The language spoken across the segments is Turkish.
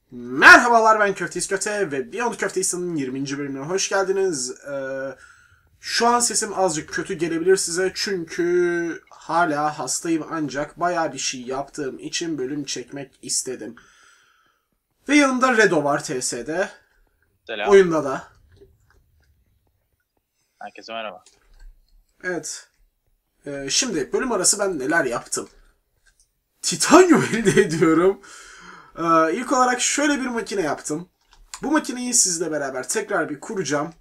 Merhabalar, ben Köfteyiz Köfte ve Beyond Köfteyiz'in 20. bölümüne hoş geldiniz. Şu an sesim azıcık kötü gelebilir size çünkü hala hastayım, ancak bayağı bir şey yaptığım için bölüm çekmek istedim. Ve yanımda Redo var TS'de. Selam. Oyunda da. Herkese merhaba. Evet. Şimdi bölüm arası ben neler yaptım? Titanyum elde ediyorum. İlk olarak şöyle bir makine yaptım. Bu makineyi sizle beraber tekrar bir kuracağım.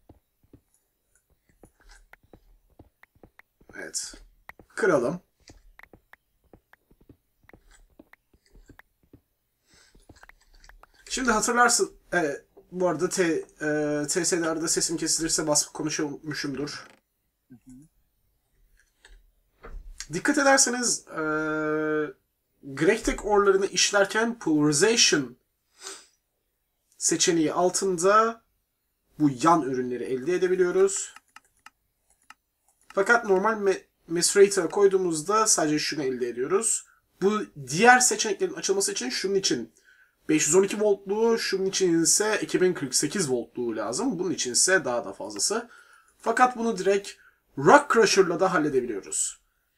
Evet. Kıralım. Şimdi hatırlarsın. Bu arada TS'de arada sesim kesilirse basıp konuşuyormuşumdur. Dikkat ederseniz Grektek orlarını işlerken Polarization seçeneği altında bu yan ürünleri elde edebiliyoruz. Fakat normal Macerator'a koyduğumuzda sadece şunu elde ediyoruz. Bu diğer seçeneklerin açılması için şunun için 512 voltluğu, şunun için ise 2048 voltluğu lazım. Bunun için ise daha da fazlası. Fakat bunu direkt Rock Crusher'la da halledebiliyoruz.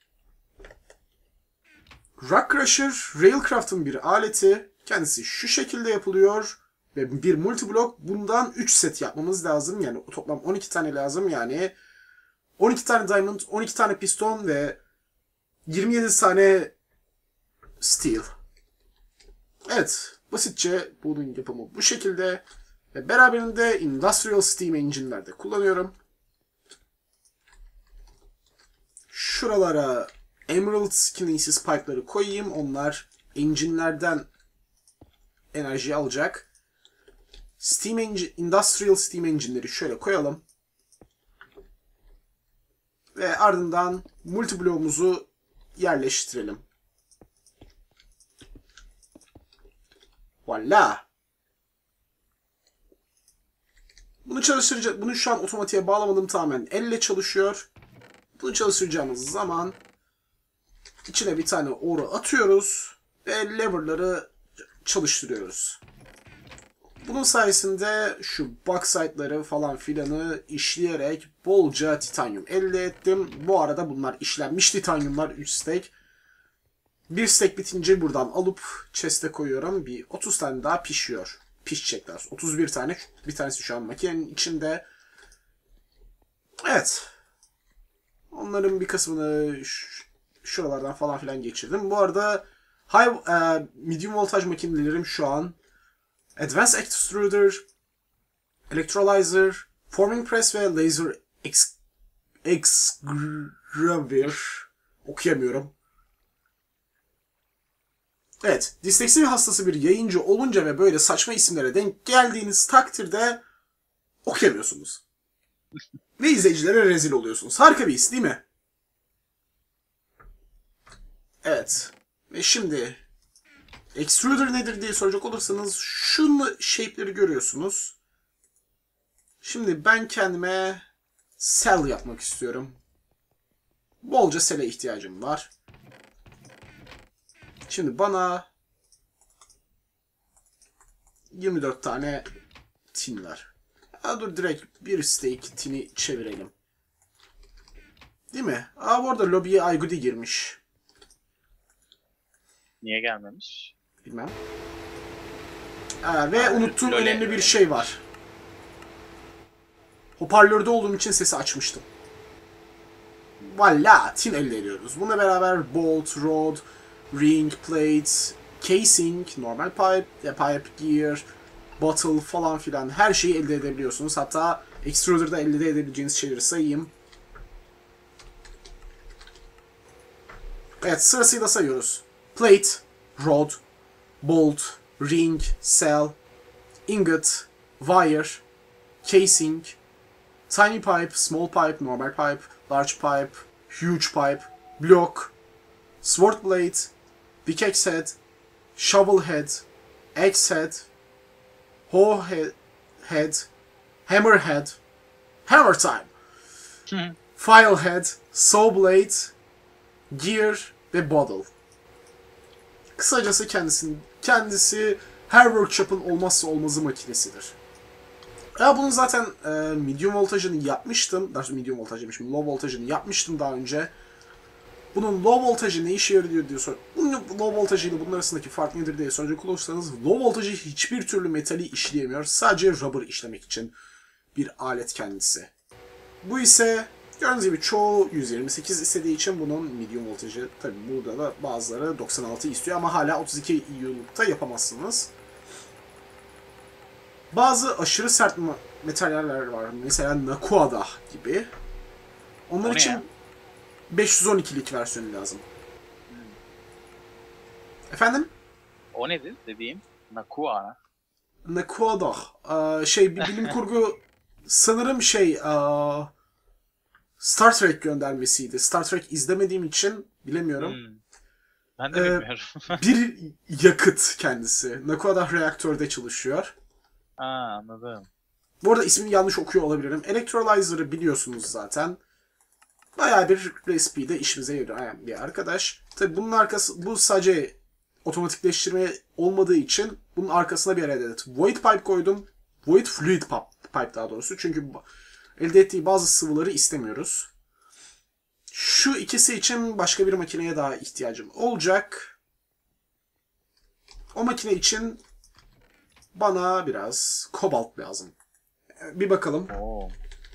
Rock Crusher, Railcraft'ın bir aleti. Kendisi şu şekilde yapılıyor. Ve bir multiblok, bundan 3 set yapmamız lazım. Yani toplam 12 tane lazım. Yani 12 tane diamond, 12 tane piston ve 27 tane steel. Evet, basitçe bunun yapımı bu şekilde. Ve beraberinde Industrial Steam Engine'lerde kullanıyorum. Şuralara Emerald Kinesis Pipe'ları koyayım. Onlar engine'lerden enerji alacak. Industrial Steam Engine'leri şöyle koyalım. Ve ardından multibloğumuzu yerleştirelim. Voila. Bunu şu an otomatiğe bağlamadım, tamamen elle çalışıyor. Bunu çalıştıracağımız zaman içine bir tane ore atıyoruz ve lever'ları çalıştırıyoruz. Bunun sayesinde şu bauxite'ları falan filanı işleyerek bolca titanyum elde ettim. Bu arada bunlar işlenmiş titanyumlar, 3 stack. Bir stack bitince buradan alıp chest'e koyuyorum. Bir 30 tane daha pişiyor. Pişecekler. 31 tane. Bir tanesi şu an makinenin içinde. Evet. Onların bir kısmını şuralardan falan filan geçirdim. Bu arada medium voltaj makinelerim şu an Advanced Extruder, Electrolyzer, Forming Press ve Laser Exgraver. Okuyamıyorum. Evet, disleksi hastası bir yayıncı olunca ve böyle saçma isimlere denk geldiğiniz takdirde okuyamıyorsunuz. Ve izleyicilere rezil oluyorsunuz. Harika bir his değil mi? Evet. Ve şimdi Extruder nedir diye soracak olursanız şunu shape'leri görüyorsunuz. Şimdi ben kendime cell yapmak istiyorum. Bolca cell'e ihtiyacım var. Şimdi bana 24 tane tin ver. Dur, direkt bir stack tini çevirelim. Değil mi? Bu arada lobiye Aygudi girmiş. Niye gelmemiş? Bilmem. Ve unuttuğum önemli bir şey var. Hoparlörde olduğum için sesi açmıştım. Valla, tin elde ediyoruz. Bununla beraber bolt, rod, ring, plate, casing, normal pipe, gear, bottle falan filan her şeyi elde edebiliyorsunuz. Hatta extruder'da elde edebileceğiniz şeyleri sayayım. Evet, sırasıyla sayıyoruz. Plate, rod, bolt, ring, cell, ingot, wire, casing, tiny pipe, small pipe, normal pipe, large pipe, huge pipe, block, sword blade, pickaxe head, shovel head, axe head, hoe head, hammer head, hammer time, file head, saw blade, gear ve bottle. Kısacası kendisi Her workshop'ın olmazsa olmazı makinesidir. Ya bunun zaten medium voltajını yapmıştım. Daha doğrusu medium voltaj demişim. Low voltajını yapmıştım daha önce. Bunun low voltajı ne işe yarıyor diye sor. Bunun low voltajı ile bunun arasındaki fark nedir diye soracak olursanız, low voltajı hiçbir türlü metali işleyemiyor. Sadece rubber işlemek için bir alet kendisi. Bu ise gördüğünüz gibi çoğu 128 istediği için bunun medium voltajı, tabi burada da bazıları 96 istiyor ama hala 32 EU'lukta yapamazsınız. Bazı aşırı sert materyaller var. Mesela Nakuada gibi. Onlar için ya? 512'lik versiyonu lazım. Efendim? O nedir dediğim? Nakua. Nakuada. Bir bilim kurgu sanırım Star Trek göndermesiydi. Star Trek izlemediğim için bilemiyorum. Ben de bilmiyorum. Bir yakıt kendisi. Nakuada reaktörde çalışıyor. Anladım. Bu arada ismini yanlış okuyor olabilirim. Electrolyzer'ı biliyorsunuz zaten. Bayağı bir recipe'de işimize yarayan bir arkadaş. Tabi bunun arkası, bu sadece otomatikleştirme olmadığı için bunun arkasına bir adet void pipe koydum. Void fluid pipe daha doğrusu. Çünkü elde ettiği bazı sıvıları istemiyoruz. Şu ikisi için başka bir makineye daha ihtiyacım olacak. O makine için bana biraz kobalt lazım. Bir bakalım. Oo.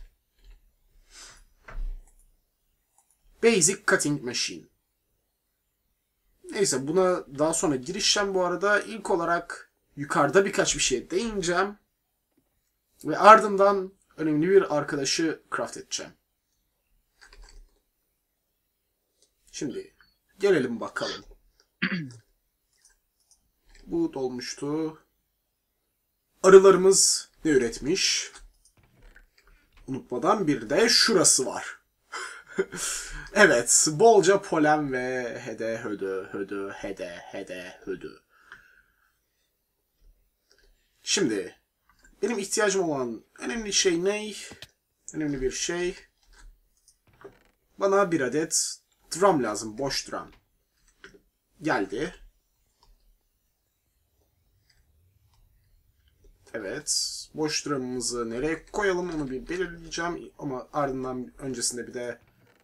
Basic Cutting Machine. Neyse, buna daha sonra girişeceğim bu arada. İlk olarak yukarıda birkaç bir şeye değineceğim. Ve ardından önemli bir arkadaşı craft edeceğim. Şimdi gelelim bakalım. Bu dolmuştu. Arılarımız ne üretmiş? Unutmadan bir de şurası var. Evet, bolca polen ve hede Şimdi benim ihtiyacım olan önemli şey ne? Önemli bir şey. Bana bir adet drum lazım, boş drum. Geldi. Evet, boş drum'ımızı nereye koyalım onu bir belirleyeceğim. Ama ardından öncesinde bir de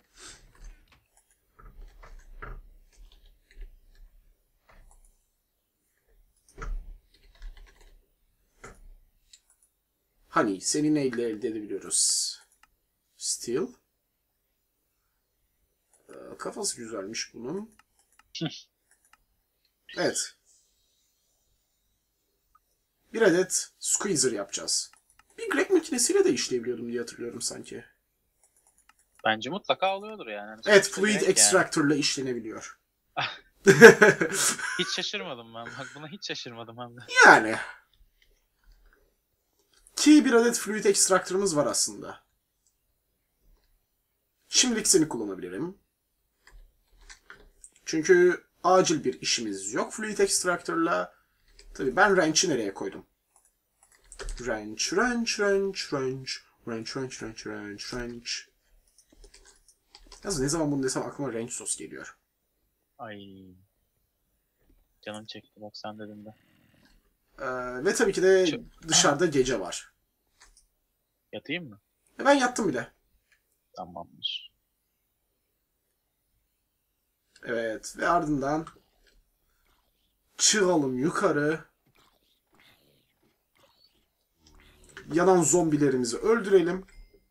Honey, seni neyle elde edebiliyoruz? Steel. Kafası güzelmiş bunun. Evet. Bir adet squeezer yapacağız. Bir Greg makinesiyle de işleyebiliyordum diye hatırlıyorum sanki. Bence mutlaka oluyordur yani. Evet, fluid extractor ile işlenebiliyor. Hiç şaşırmadım ben. Bak buna hiç şaşırmadım hem de. Yani. Ki bir adet fluid extractor'ımız var aslında. Şimdilik seni kullanabilirim. Çünkü acil bir işimiz yok fluid extractor'la. Tabii ben wrench'i nereye koydum? Wrench. Yalnız ne zaman bunu desem aklıma wrench sos geliyor. Ay. Canım çekti bak sen dedin de. Ve tabii ki de dışarıda gece var. Yatayım mı? Ben yattım bile. Tamamdır. Evet, ve ardından çıkalım yukarı. Yanan zombilerimizi öldürelim.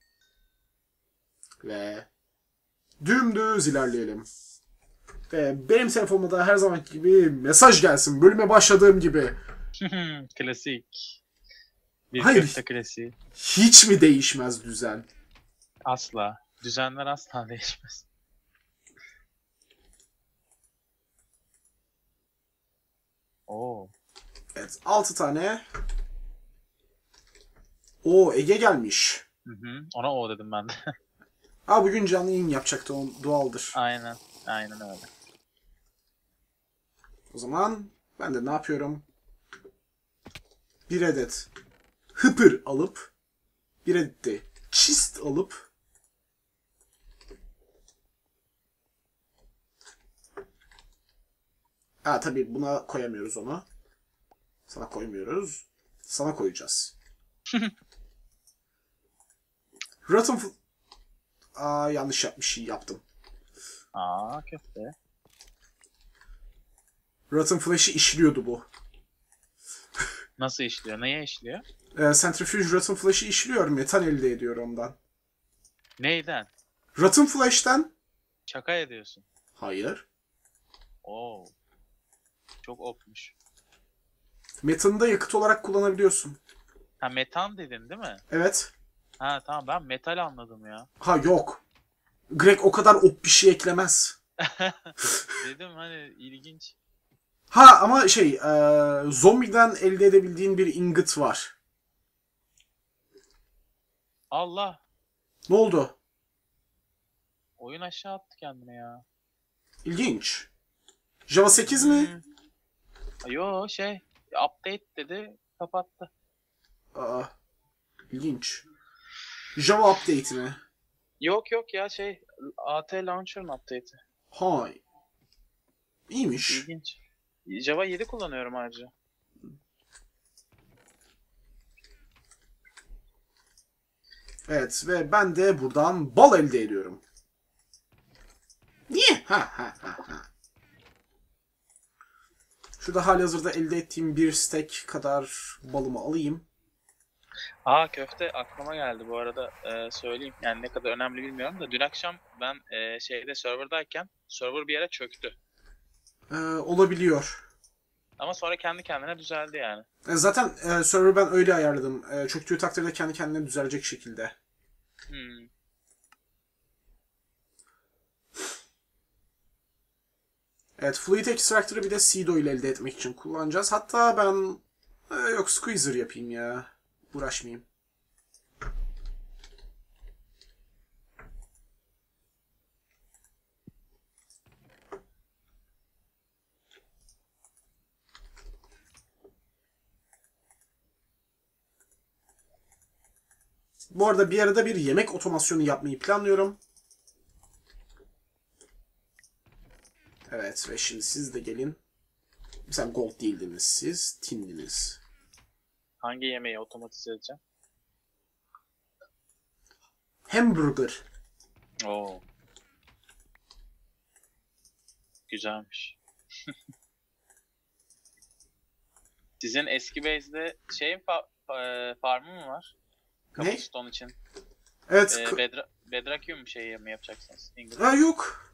Ve dümdüz ilerleyelim. Ve benim telefonuma da her zamanki gibi mesaj gelsin. Bölüme başladığım gibi. Klasik. Bir Hayır. köfte klasiği. Hiç mi değişmez düzen? Asla. Düzenler asla değişmez. Oo. Evet, 6 tane. Oo, Ege gelmiş. Ona o dedim ben de. Bugün canlı yayın yapacaktı, o doğaldır. Aynen. Aynen öyle. O zaman ben de ne yapıyorum? Bir adet hıpır alıp, bir adet de çist alıp tabii buna koyamıyoruz onu. Sana koymuyoruz. Sana koyacağız. Rotten yanlış bir şey yaptım. Aa köfte. Rotten Flash'i işliyordu bu. Nasıl işliyor? Neye işliyor? Centrifuge Rotten Flash'i işliyor. Metal elde ediyor ondan. Neyden? Rotten Flash'ten? Şaka ediyorsun. Hayır. Oo. Çok opmuş. Metanı da yakıt olarak kullanabiliyorsun. Ha metan dedin değil mi? Evet. Ha tamam ben metal anladım ya. Ha yok. Greg o kadar op bir şey eklemez. Dedim hani ilginç. Ha ama zombiden elde edebildiğin bir ingot var. Allah. Ne oldu? Oyun aşağı attı kendine ya. İlginç. Java 8 mi? Yo update dedi kapattı. Aa, ilginç. Java update mi? Yok ya AT Launcher'ın update'i. Hay. İyiymiş. İlginç. Java 7 kullanıyorum ayrıca. Evet ve ben de buradan bal elde ediyorum. Niye? Ha. Şurada halihazırda elde ettiğim bir stack kadar balımı alayım. Aa köfte aklıma geldi bu arada söyleyeyim. Yani ne kadar önemli bilmiyorum da dün akşam ben serverdayken server bir yere çöktü. Olabiliyor. Ama sonra kendi kendine düzeldi yani. Zaten server ben öyle ayarladım. Çöktüğü takdirde kendi kendine düzelecek şekilde. Evet, Fluid Extractor'ı bir de Seedo ile elde etmek için kullanacağız. Hatta ben yok Squeezer yapayım ya. Uğraşmayayım. Bu arada bir arada bir yemek otomasyonu yapmayı planlıyorum. Evet ve şimdi siz de gelin. Sen gold değildiniz siz. Tindiniz. Hangi yemeği otomatize edeceğim? Hamburger. Oo. Güzelmiş. Sizin eski base'de farmı mı var? Ne? Cobblestone için. Evet. Bedrakium mi yapacaksınız? Yok.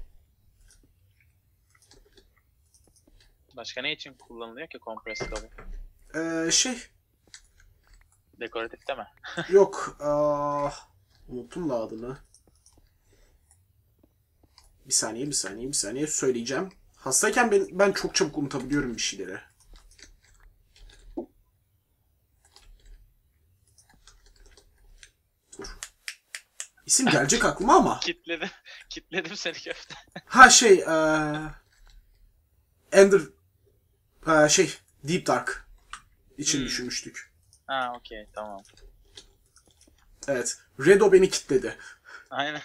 Başka ne için kullanılıyor ki compressed cobble? Dekoratif deme. Yok. Unuttum da adını. Bir saniye söyleyeceğim. Hastayken ben çok çabuk unutabiliyorum bir şeyleri. Dur. İsim gelecek aklıma ama. Kitledim seni köfte. Ha Ender Deep Dark için düşünmüştük. Ha okey tamam. Evet. Redo beni kitledi. Aynen.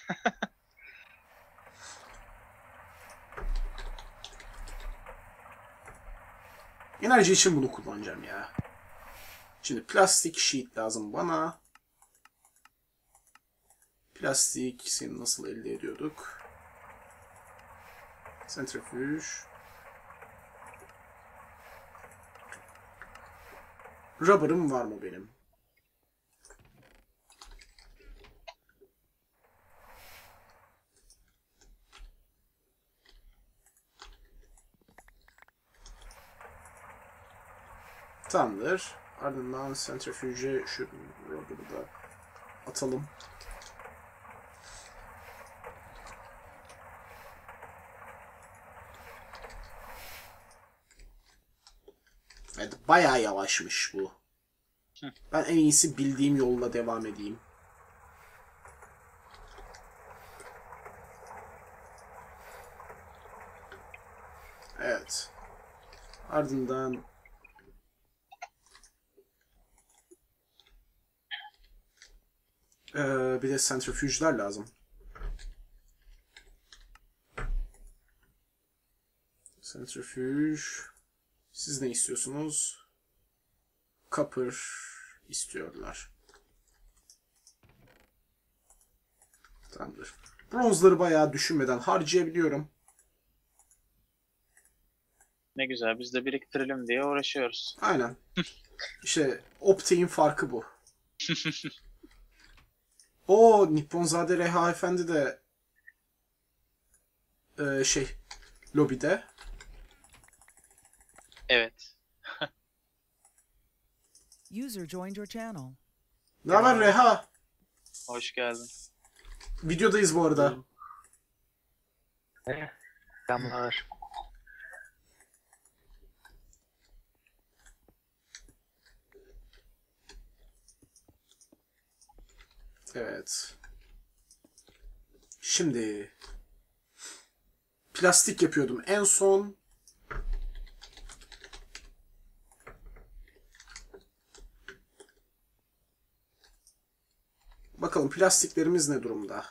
Enerji için bunu kullanacağım ya. Şimdi plastik sheet lazım bana. Plastik seni nasıl elde ediyorduk? Centrifuge. Rubber'ım var mı benim? Tamamdır. Ardından centrifuge'e şu rubber'ı da atalım. Evet, bayağı yavaşmış bu. Ben en iyisi bildiğim yolla devam edeyim. Evet. Ardından bir de centrifuge'lar lazım. Centrifuge. Siz ne istiyorsunuz? copper istiyorlar. Tamamdır. Bronzları bayağı düşünmeden harcayabiliyorum. Ne güzel, biz de biriktirelim diye uğraşıyoruz. Aynen. İşte Optik'in farkı bu. O Nipponzade Reha Efendi de lobide. Evet. User joined your channel. Ne haber Reha? Hoş geldin. Videodayız bu arada. Selamlar. Evet. Şimdi plastik yapıyordum en son. Bakalım plastiklerimiz ne durumda?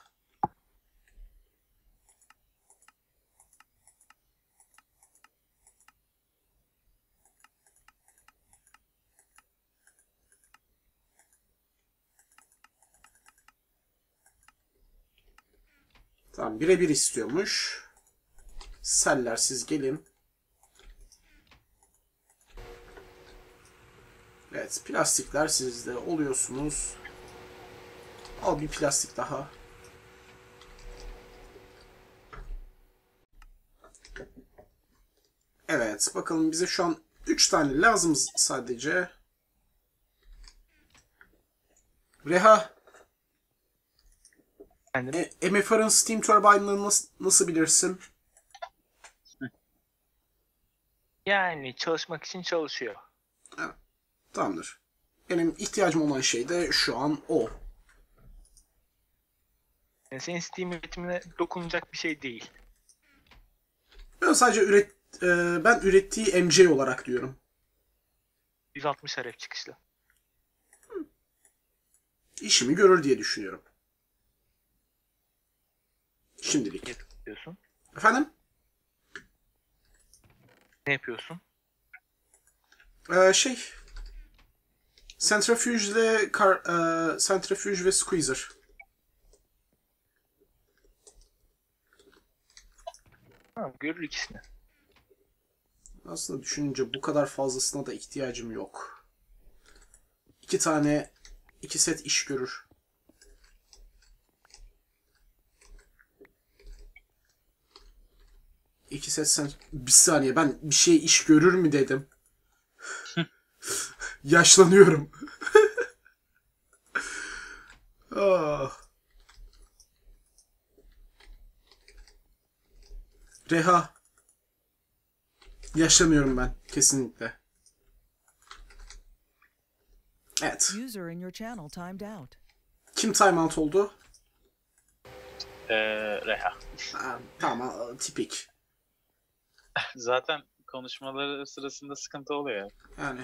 Tamam, birebir istiyormuş. Seller siz gelin. Evet, plastikler sizde oluyorsunuz. Al bir plastik daha. Evet, bakalım bize şu an 3 tane lazım sadece. Reha, Efendim? MFR'ın Steam Turbine'ını nasıl bilirsin? Yani çalışmak için çalışıyor. Evet, tamamdır. Benim ihtiyacım olan şey de şu an o. Yani senin Steam üretimine dokunacak bir şey değil. Ben sadece ben ürettiği MJ olarak diyorum. 160 harf çıkışlı. İşimi görür diye düşünüyorum. Şimdilik. Ne yapıyorsun? Efendim? Ne yapıyorsun? Centrifuge ve Squeezer. Ha, görür ikisini. Aslında düşününce bu kadar fazlasına da ihtiyacım yok. 2 set iş görür. Bir saniye, ben bir şey iş görür mü dedim. Yaşlanıyorum. Ah. Reha. Yaşlanıyorum ben kesinlikle. Evet. User in your channel timed out. Kim timeout oldu? Reha. Tamam, tipik. Zaten konuşmaları sırasında sıkıntı oluyor. Yani.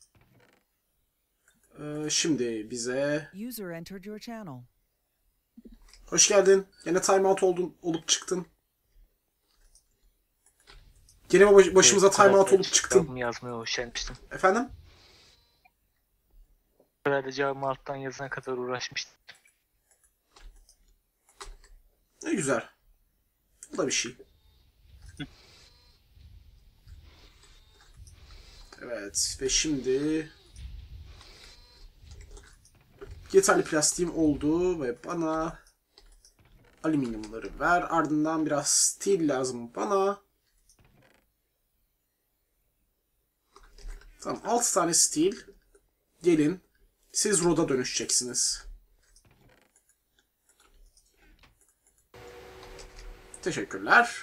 Şimdi bize... User entered your channel. Hoş geldin. Yine timeout olup çıktın. Gene başımıza timeout olup çıktın. Cevabımı yazmaya üşenmiştim. Efendim? Herhalde cevabımı alttan yazana kadar uğraşmıştım. Ne güzel. Bu da bir şey. Evet ve şimdi yeterli plastiğim oldu ve bana alüminyumları ver. Ardından biraz steel lazım bana. Tamam, 6 tane steel. Gelin. Siz rod'a dönüşeceksiniz. Teşekkürler.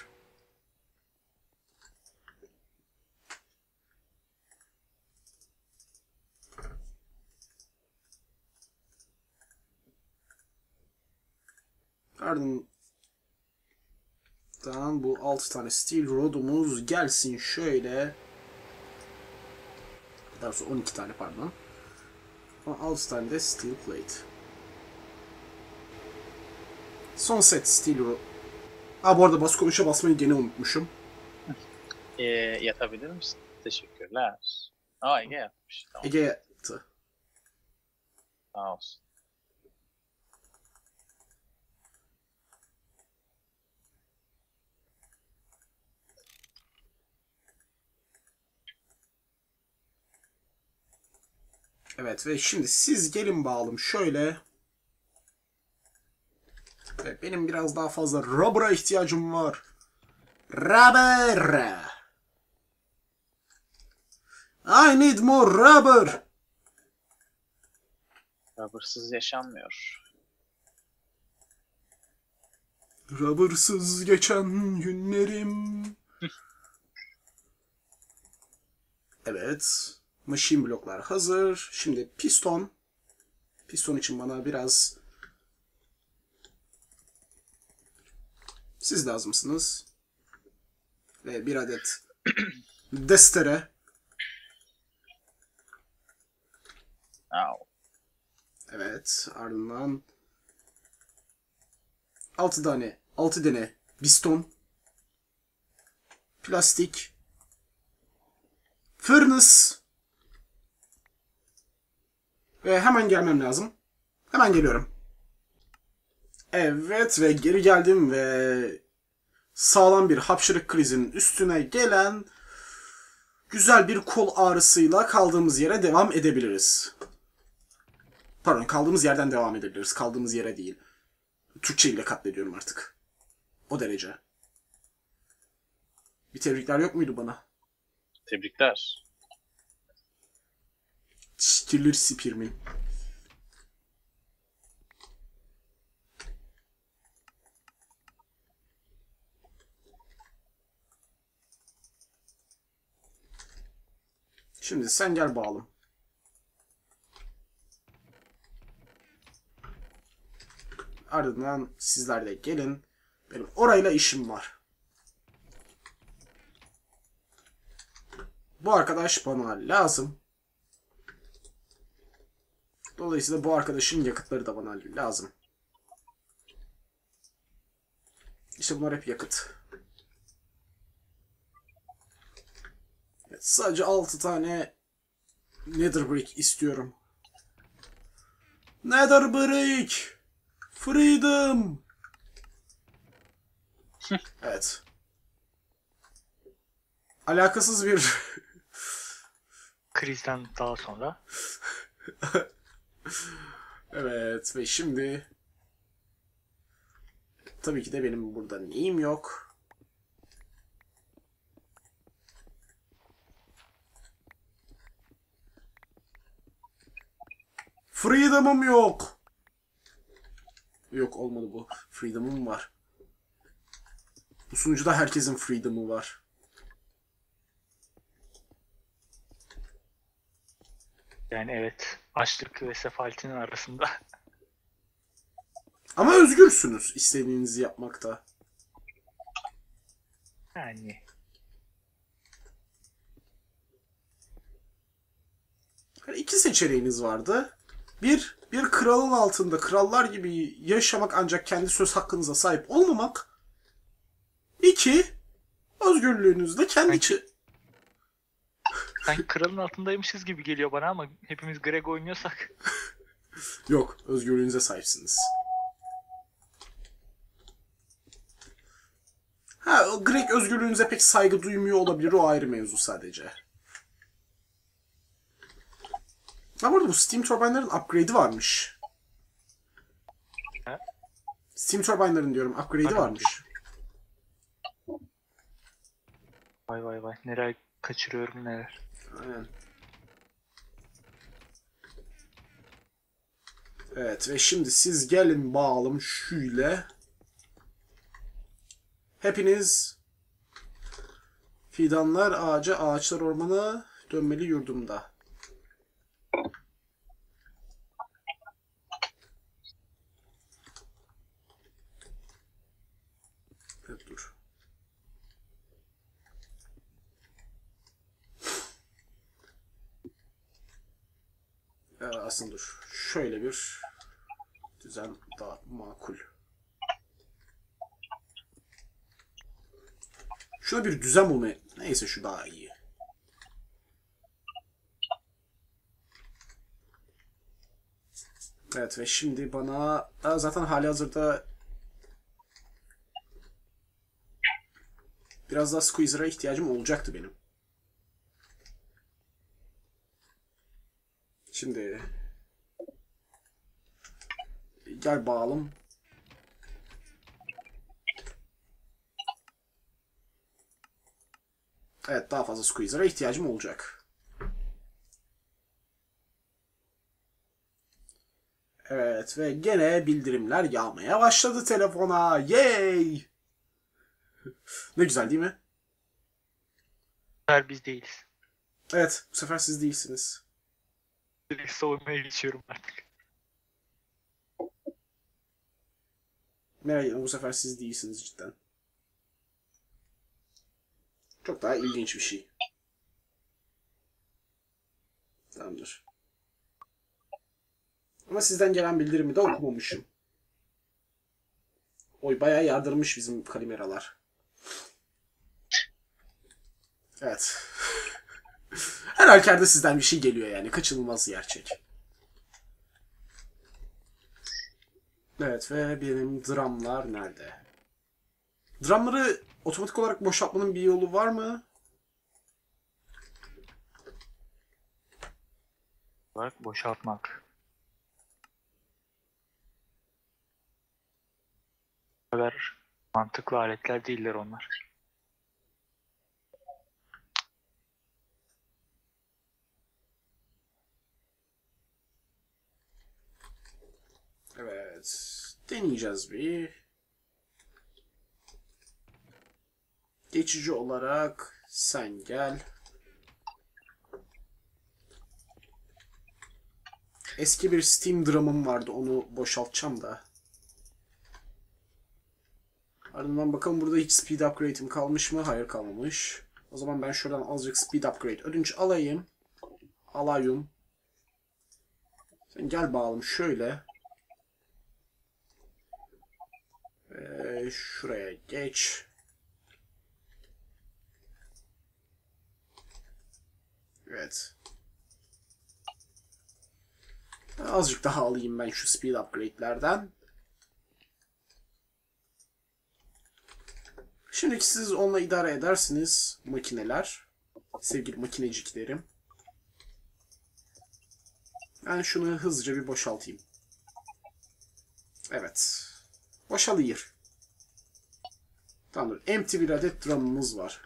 Ardından bu 6 tane steel rod'umuz gelsin şöyle. Daha sonra 12 tane pardon. 6 tane de steel plate. Son set steel rod. Bu arada konuşa basmayı gene unutmuşum. Yatabilir misin? Teşekkürler. Ege yapmış. Tamam. Ege yaptı. Sağ olsun. Evet ve şimdi siz gelin bakalım şöyle. Evet, benim biraz daha fazla rubber'a ihtiyacım var. Rubber. I need more rubber. Sabırsız yaşanmıyor. Rubbersız geçen günlerim. Evet. Machine bloklar hazır. Şimdi piston. Piston için bana biraz siz lazımsınız. Ve bir adet destere. Au. Evet. Ardından 6 tane piston. Plastik. Furnace. Ve hemen gelmem lazım. Hemen geliyorum. Evet ve geri geldim ve sağlam bir hapşırık krizinin üstüne gelen güzel bir kol ağrısıyla kaldığımız yere devam edebiliriz. Pardon, kaldığımız yerden devam edebiliriz. Kaldığımız yere değil. Türkçe ile katlediyorum artık. O derece. Bir tebrikler yok muydu bana? Tebrikler. Killer Spearman. Şimdi sen gel bakalım. Ardından sizler de gelin. Benim orayla işim var. Bu arkadaş bana lazım. Dolayısıyla bu arkadaşın yakıtları da bana lazım. İşte bunlar hep yakıt. Evet, sadece 6 tane Nether Brick istiyorum. Nether Brick! Freedom! Evet. Alakasız bir Krizden daha sonra. evet ve şimdi tabii ki de benim burada neyim yok. Freedom'um yok. Yok, olmadı bu. Freedom'um var. Bu sunucuda herkesin freedom'u var. Yani evet, açlık ve sefaletin arasında. Ama özgürsünüz istediğinizi yapmakta. Yani Yani iki seçeneğiniz vardı. Bir kralın altında krallar gibi yaşamak ancak kendi söz hakkınıza sahip olmamak. İki, özgürlüğünüzde kendi sanki kralın altındaymışız gibi geliyor bana ama hepimiz Greg oynuyorsak. Yok, özgürlüğünüze sahipsiniz. Ha, Greg özgürlüğünüze pek saygı duymuyor olabilir, o ayrı mevzu sadece. Ha, bu arada bu Steam Turbine'ların upgrade'i varmış. Ha? Steam Turbine'ların diyorum, upgrade'i varmış. Vay vay vay, neler kaçırıyorum neler. Aynen. Evet ve şimdi siz gelin bağalım şöyle. Hepiniz fidanlar ağaca, ağaçlar ormana, dönmeli yurdumda. Evet, dur. Aslında dur. Şöyle bir düzen daha makul. Şuna bir düzen bulmaya... Neyse, şu daha iyi. Evet ve şimdi bana zaten halihazırda biraz daha squeezer'a ihtiyacım olacaktı benim. Şimdi gel bağalım. Evet, daha fazla squeezer'a ihtiyacım olacak. Evet ve gene bildirimler yağmaya başladı telefona. Yay! Ne güzel değil mi? Biz değiliz. Evet, bu sefer siz değilsiniz. Direkt savunmaya geçiyorum artık. Merak etme, bu sefer siz değilsiniz cidden. Çok daha ilginç bir şey. Tamamdır. Ama sizden gelen bildirimi de okumamışım. Oy, bayağı yardırmış bizim kalimeralar. Evet. Her halükarda sizden bir şey geliyor yani. Kaçınılmaz gerçek. Evet ve benim dramlar nerede? Dramları otomatik olarak boşaltmanın bir yolu var mı? Olarak boşaltmak. Bu kadar mantıklı aletler değiller onlar. Evet. Deneyeceğiz bir. Geçici olarak sen gel. Eski bir Steam drum'um vardı. Onu boşaltacağım da. Ardından bakalım burada hiç speed upgrade'im kalmış mı? Hayır, kalmamış. O zaman ben şuradan azıcık speed upgrade ödünç alayım. Alayım. Sen gel bakalım şöyle. Şuraya geç. Evet. Azıcık daha alayım ben şu speed upgrade'lerden. Şimdiki siz onunla idare edersiniz makineler. Sevgili makineciklerim. Ben şunu hızlıca bir boşaltayım. Evet. Boşalıyor. Tamamdır. Empty bir adet drum'ımız var.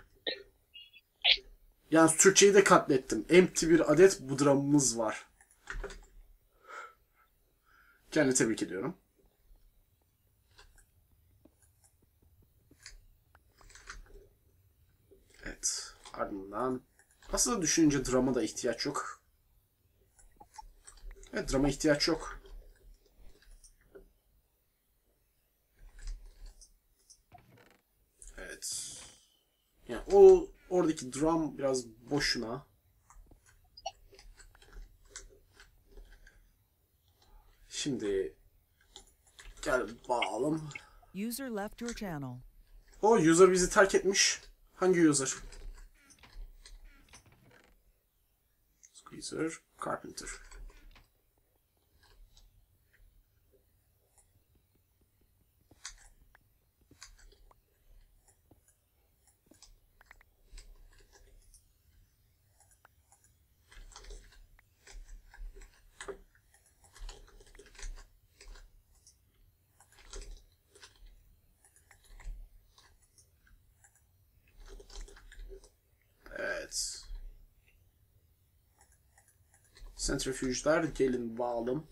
Yani Türkçeyi de katlettim. Empty bir adet bu drum'ımız var. Kendini tebrik ediyorum. Evet. Ardından aslında düşününce drama da ihtiyaç yok. Evet, drama ihtiyaç yok. Evet. Yani o oradaki drum biraz boşuna. Şimdi gel bağalım. User left your channel. O user bizi terk etmiş. Hangi user? Squeezer, Carpenter. Evet. Centrifuge'lar gelin bağalım.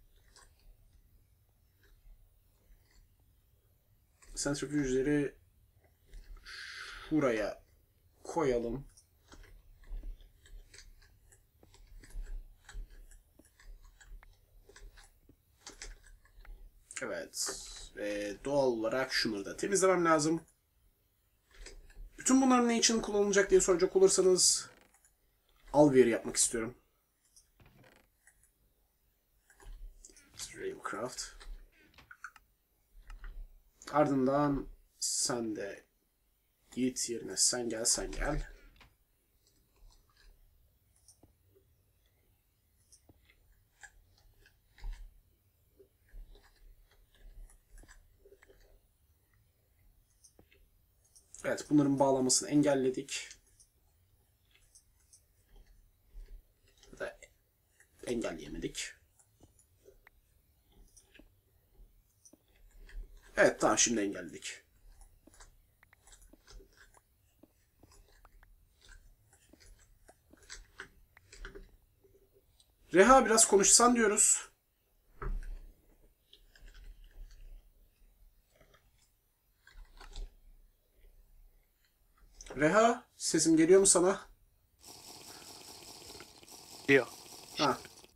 Centrifuge'leri şuraya koyalım. Evet. Ve doğal olarak şunları da temizlemem lazım. Bütün bunların ne için kullanılacak diye soracak olursanız alveri yapmak istiyorum. Railcraft. Ardından sen de git yerine, sen gel, sen gel. Evet, bunların bağlanmasını engelledik. Ya da engelleyemedik. Evet, tamam, şimdi engelledik. Reha, biraz konuşsan diyoruz. Reha, sesim geliyor mu sana? Diyor. Ha.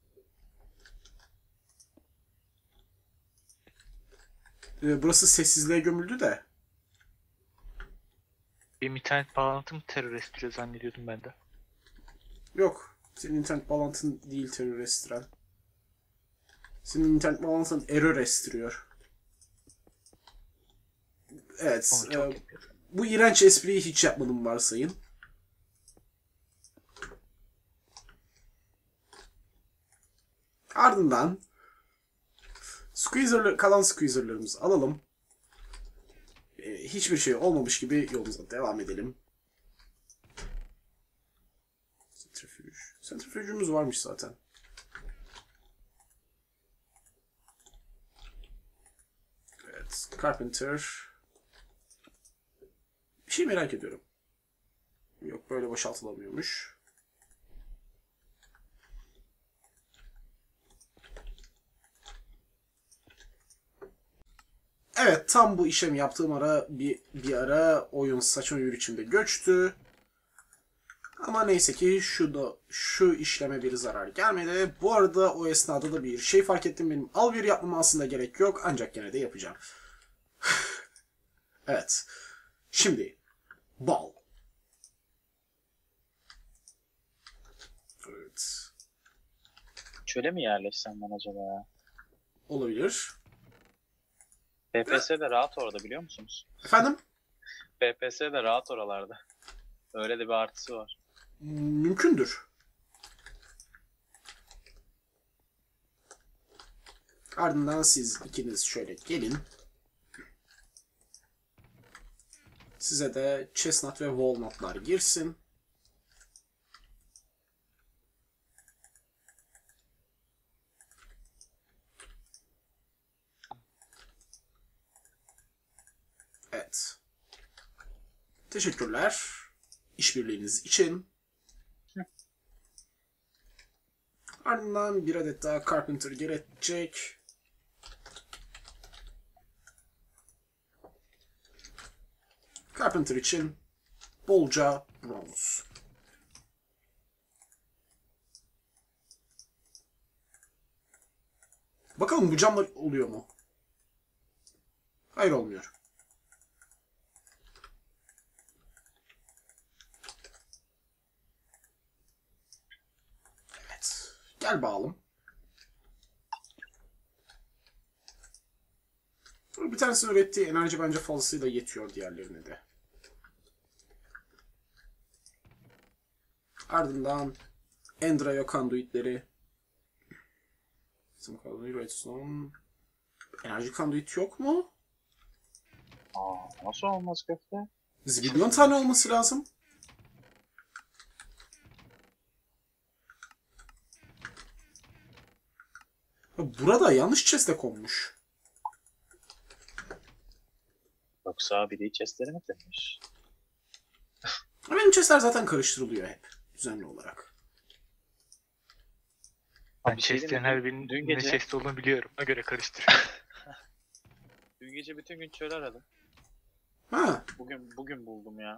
Burası sessizliğe gömüldü de. Benim internet bağlantım terör estiriyor zannediyordum ben de. Yok. Senin internet bağlantın değil terör estiren. Senin internet bağlantın error estiriyor. Evet. Onu çok yapıyorum. Bu iğrenç espriyi hiç yapmadım varsayın. Ardından kalan squeezer'larımızı alalım. Hiçbir şey olmamış gibi yolumuza devam edelim. Sentrifüj. Sentrifüjümüz varmış zaten. Evet. Carpenter. Bir şey merak ediyorum. Yok, böyle boşaltılamıyormuş. Evet, tam bu işlemi yaptığım ara bir ara oyun saçma bir biçimde göçtü. Ama neyse ki şu işleme bir zarar gelmedi. Bu arada o esnada da bir şey fark ettim. Benim alver yapmama aslında gerek yok. Ancak gene de yapacağım. Evet. Şimdi bal. Evet. Çöle mi yerleşsem ben acaba ya? Olabilir. FPS de rahat orada, biliyor musunuz? Efendim? FPS de rahat oralarda. Öyle de bir artısı var. Mümkündür. Ardından siz ikiniz şöyle gelin. Size de chestnut ve walnutlar girsin. Evet. Teşekkürler işbirliğiniz için. Ardından bir adet daha Carpenter gerekecek. Carpenter için bolca bronz. Bakalım bu camlar oluyor mu? Hayır, olmuyor. Evet. Gel bakalım. Bir tanesinin ürettiği enerji bence fazlasıyla yetiyor diğerlerine de. Ardından Endrayo conduitleri. Redstone. Enerji conduit yok mu? Nasıl olmaz köfte? Zibilyon tane olması lazım. Burada yanlış chest'e konmuş. Yoksa biri chestleri mi kırmış? Benim chest'ler zaten karıştırılıyor hep. Düzenli olarak. Ben Bir şey chestlerin diyeyim mi? her birinin Dün ne gece- chest olduğunu biliyorum. Ona göre karıştırıyorum. Dün gece bütün gün çöl aradım. Ha, Bugün buldum ya.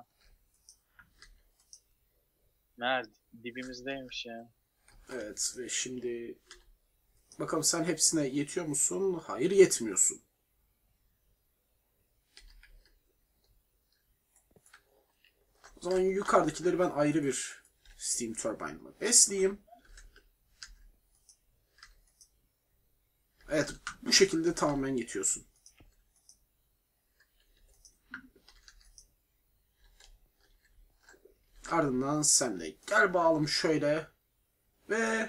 Nerede? Dibimizdeymiş ya. evet, ve şimdi bakalım sen hepsine yetiyor musun? Hayır, yetmiyorsun. O zaman yukarıdakileri ben ayrı bir steam turbine'la besleyeyim. Evet, bu şekilde tamamen yetiyorsun. Ardından sen de gel bakalım şöyle ve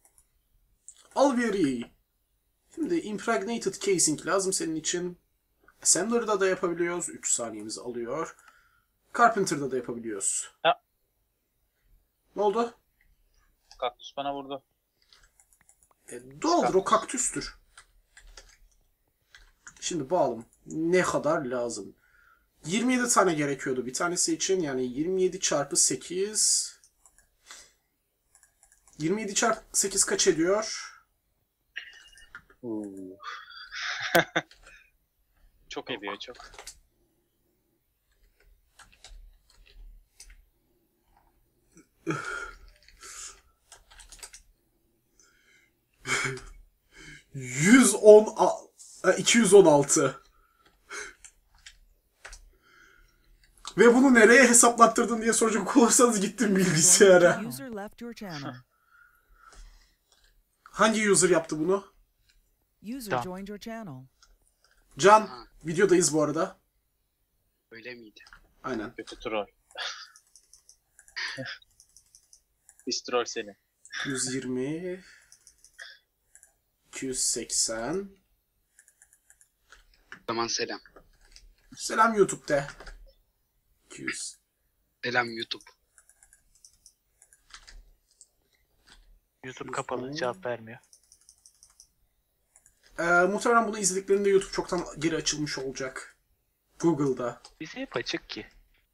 al veriyi. Şimdi impregnated casing lazım senin için. Assembler'da da yapabiliyoruz. 3 saniyemizi alıyor. Carpenter'da da yapabiliyoruz. Ha. Ne oldu? Kaktüs bana vurdu. Doğaldır, o kaktüstür. Şimdi bakalım ne kadar lazım. 27 tane gerekiyordu bir tanesi için. Yani 27 çarpı 8. 27 çarpı 8 kaç ediyor? Çok ediyor çok. %110, 216. Ve bunu nereye hesaplattırdın diye soracak olursanız gittim bilgisayara. User left your channel. Hangi user yaptı bunu? User Tamam. joined your channel. Can, videodayız bu arada. Öyle miydi? Aynen. Kötü troll. Biz troll seni. 120, 280. O zaman selam. Selam YouTube'da. 200. Selam YouTube. YouTube kapalı, cevap vermiyor. Muhtemelen bunu izlediklerinde YouTube çoktan geri açılmış olacak. Google'da. Bize hep açık ki.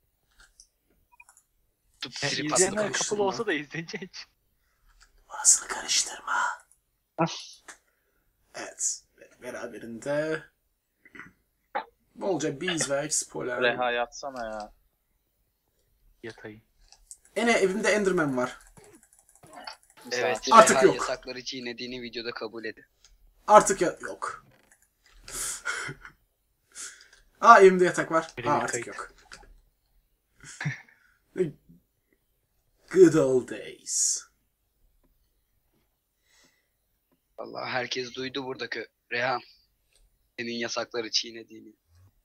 YouTube Yani trip izleyenler atlamış. kapalı olsa da izlenecek. Orasını karıştırma. Evet. Beraberinde bolca beeswax, polar. Reha yatsana ya. Yatayım. Evimde Enderman var. Evet, Artık Reha yok. yasakları çiğnediğini videoda kabul edin. Artık yok. Evimde yatak var. Öyle bir Artık kayıt. yok. Good old days. Vallahi herkes duydu buradaki Reha. Senin yasakları çiğnediğini.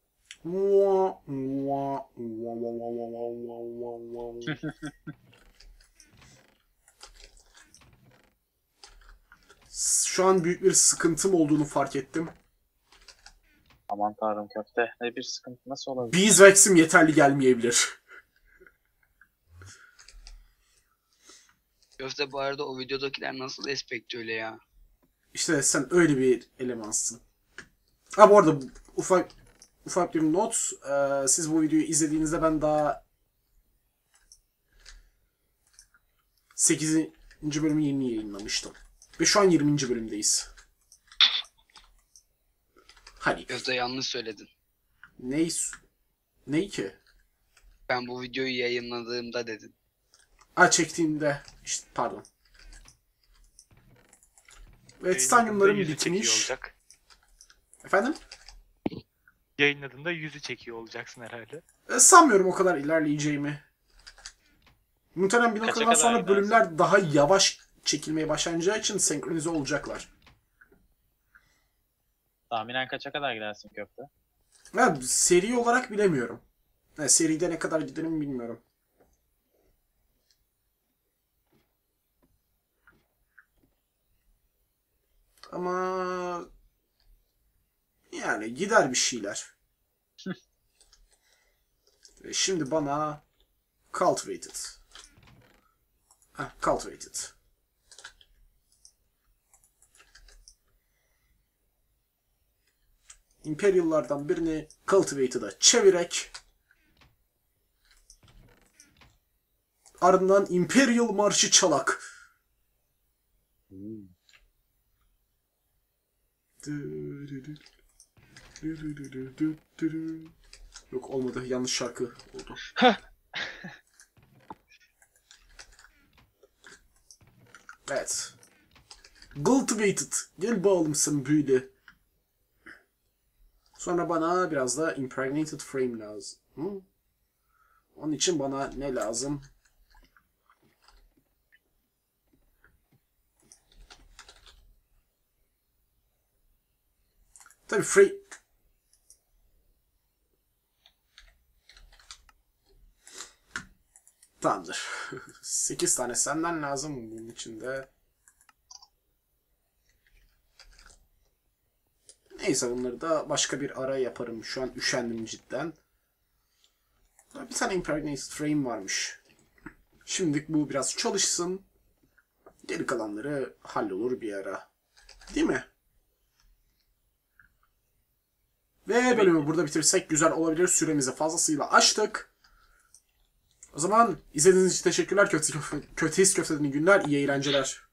Şu an büyük bir sıkıntım olduğunu fark ettim. Aman tanrım köfte. Ne bir sıkıntı nasıl olabilir? Beeswax'im yeterli gelmeyebilir. Köfte bu arada o videodakiler nasıl espekti öyle ya? İşte sen öyle bir elemansın. Bu arada ufak bir not. Siz bu videoyu izlediğinizde ben daha 8. bölümü yeni yayınlamıştım. Ve şu an 20. bölümdeyiz. Hani Köfte yanlış söyledin. ney ki? Ben bu videoyu yayınladığımda dedin. Çektiğimde işte pardon. Ve Yayınladığında titanyumlarım yüzü çekiyor bitmiş. olacak. Efendim? Yayınladığında yüzü çekiyor olacaksın herhalde. Sanmıyorum o kadar ilerleyeceğimi. Muhtemelen bir Kaça noktadan kadar sonra gidersin? bölümler daha yavaş çekilmeye başlanacağı için senkronize olacaklar. Tahminen kaça kadar gidersin köfte? Seri olarak bilemiyorum. Seride ne kadar giderim bilmiyorum. Ama yani gider bir şeyler. Şimdi bana cultivated. Cultivated. Imperial'lardan birini cultivated'a çevirerek ardından Imperial Marşı çalak. Yok olmadı. Yanlış şarkı oldu. Evet. Cultivated. Gel bakalım sen böyle. Sonra bana biraz da impregnated frame lazım. Onun için bana ne lazım? Tabii frame... Tamamdır. 8 tane senden lazım bunun içinde. Neyse bunları da başka bir ara yaparım. Şu an üşendim cidden. Bir tane Impregnated Frame varmış. Şimdilik bu biraz çalışsın. Geri kalanları hallolur bir ara. Değil mi? Ve bölümü burada bitirsek güzel olabilir. Süremizi fazlasıyla aştık. O zaman izlediğiniz için teşekkürler. Kötü Köfte'nin günler. İyi eğlenceler.